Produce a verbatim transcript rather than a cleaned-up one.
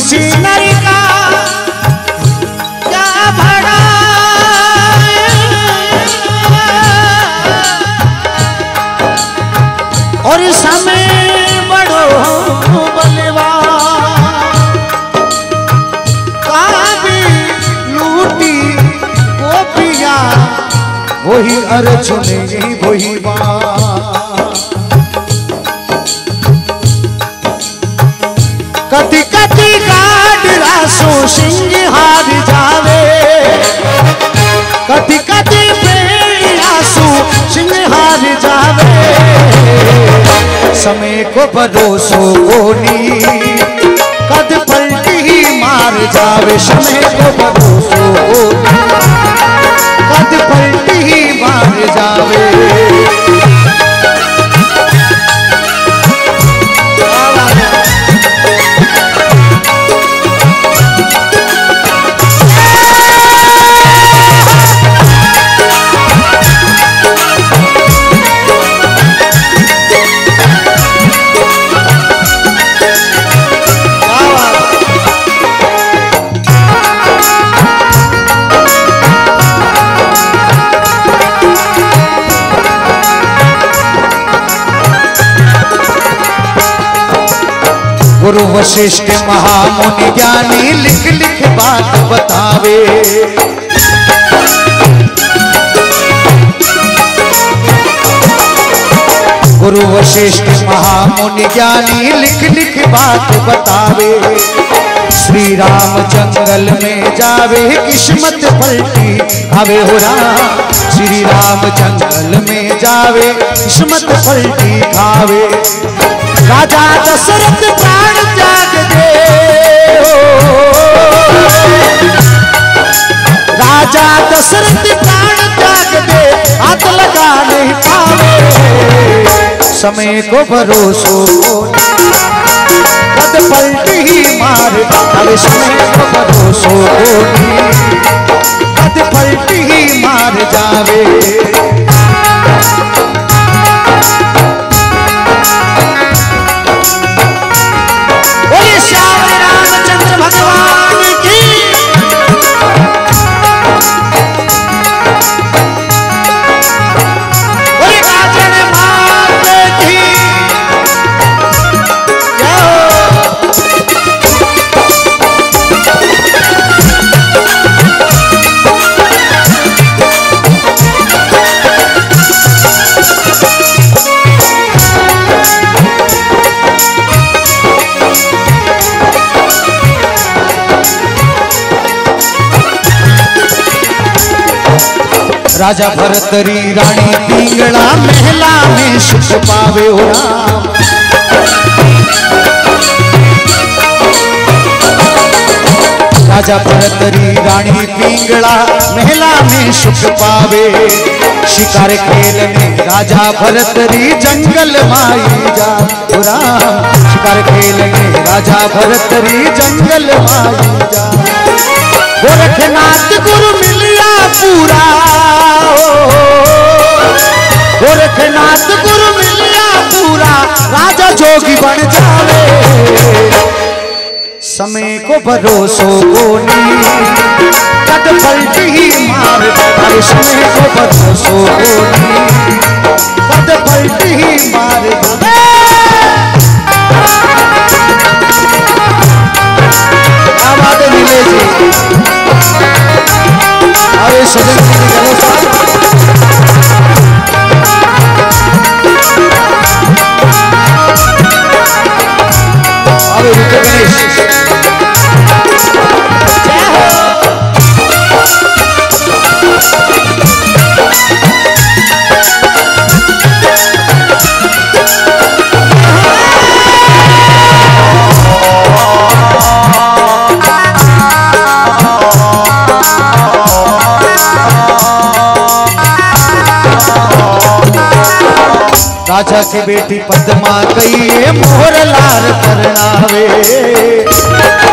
सी नर का क्या भड़ा और समय बड़ो बलवा काबी लूटी गोपिया वही अर्जुन वही कति कति गाड़ रासो सिंह हार जावे कति कति आंसू सिंह हार जावे समय को भरोसो कोनी कद पलटी ही मार जावे समय को भरोसो कोनी कद पलटी ही मार जावे गुरु वशिष्ठ महामुनि ज्ञानी लिख लिख बात बतावे गुरु वशिष्ठ महामुनि ज्ञानी लिख लिख बात बतावे श्री राम जंगल में जावे किस्मत पलटी आवे हो राम श्री राम जंगल में जावे किस्मत पलटी खावे राजा दशरथ प्राण त्याग दे राजा दशरथ प्राण त्याग दे हाथ लगा नहीं पावे समय को भरोसो कद पलटी ही मार अरे समय को भरोसो कद पलटी ही मार जावे राजा भरतरी रानी पिंगला महला में सुख पावे हो राम राजा भरतरी रानी पिंगला महला में सुख पावे शिकार खेल में राजा भरतरी जंगल माई जा हो राम शिकार खेल में राजा भरतरी जंगल माई जा गोरखनाथ गुरु मिलिया पूरा गोरखनाथ गुरु मिलिया पूरा राजा जोगी बन जावे समय को भरोसो कोनी कद पलटी ही मार अरे समय को भरोसो कोनी कद पलटी ही मार जावे आवाज मिले जी अरे सजन राजा की बेटी पद्मा कही मोहर लाल करनावे